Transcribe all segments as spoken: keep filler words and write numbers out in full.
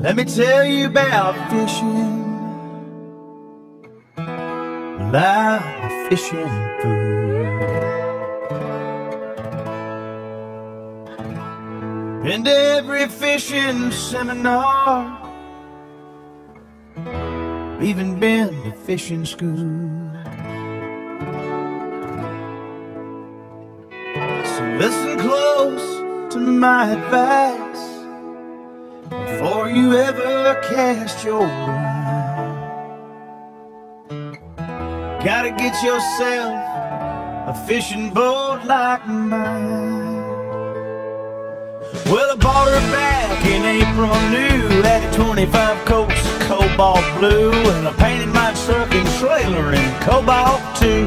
Let me tell you about fishing. Live fishing food. Been to every fishing seminar, even been to fishing school. So listen close to my advice before you ever cast your line. Gotta get yourself a fishing boat like mine. Well, I bought her back in April new, had a twenty-five coats cobalt blue, and I painted my surfing trailer in cobalt too.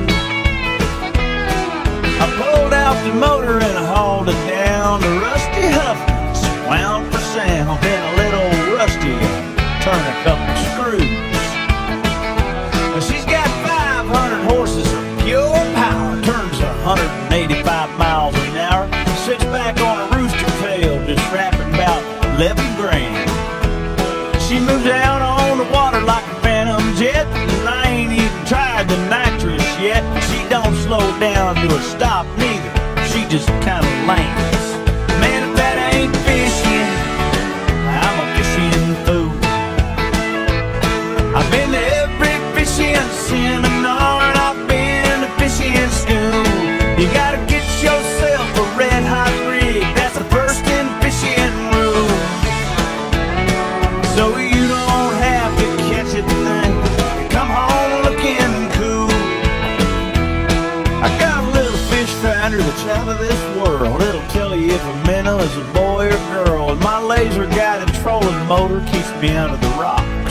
I pulled out the motor and I hauled it down to Rusty Huffman's, wound for sound, then a little rusty, turn a couple screws. Well, she's got five hundred horses of pure power, turns one hundred eighty-five miles an hour, sits back on a rooster tail, just rapping about eleven grand. She moves out on the water like a phantom jet, and I ain't even tried the nitrous yet. She don't slow down to a stop neither, she just kinda lands. Man, if that ain't fishing, I'm a fishing fool. I've been to every fishing seminar, and I've been to fishing school. You gotta get yourself a red hot rig, that's the first in fishing rule. So you don't have to catch a thing, come home looking cool. I got a little fish finder that's out of this world, it'll tell you if a minnow is a boy or girl, and my laser guided trolling motor keeps me out of the rocks.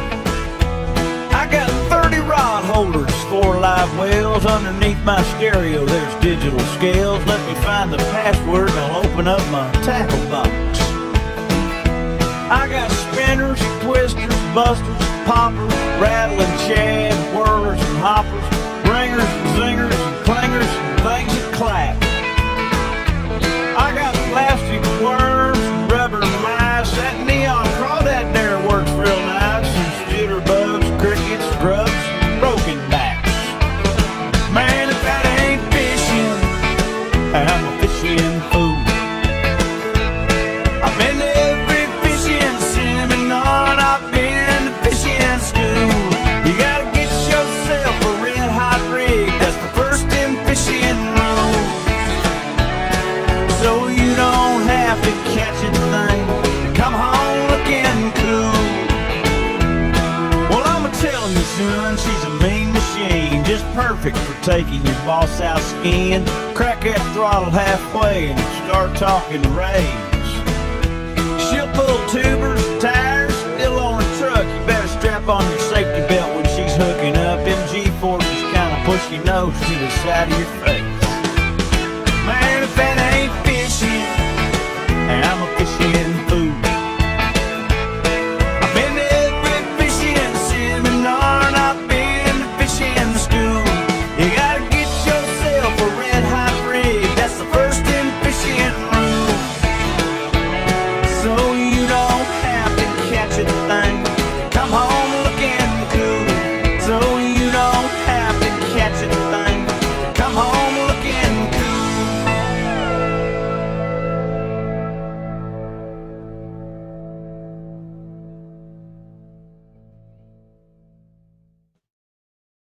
I got thirty rod holders, four live wells, underneath my stereo there's digital scales. Let me find the password and I'll open up my tackle box. I got spinners, twisters, busters, poppers, rattling shad, whirlers and hoppers, ringers and zingers and clangers and things that clap. I got plastic worms, rubber mice, that neon crawdad there works real nice, and jitterbugs, crickets, grubs, broken backs. Man, if that ain't fishing, I'm a fishing fool. I've been to every fishing seminar, and I've been to fishing school. You gotta get yourself a red hot rig, that's the first in fishing rule. So you don't have to catch a thing, come home looking cool. Well, I'ma tell you, son, she's a mean machine, just perfect for taking your boss out skiing. Crack that throttle halfway and start talking raise. She'll pull tubers, tires, still on a truck. You better strap on your safety belt when she's hooking up. Them G-forces kinda push your nose to the side of your face.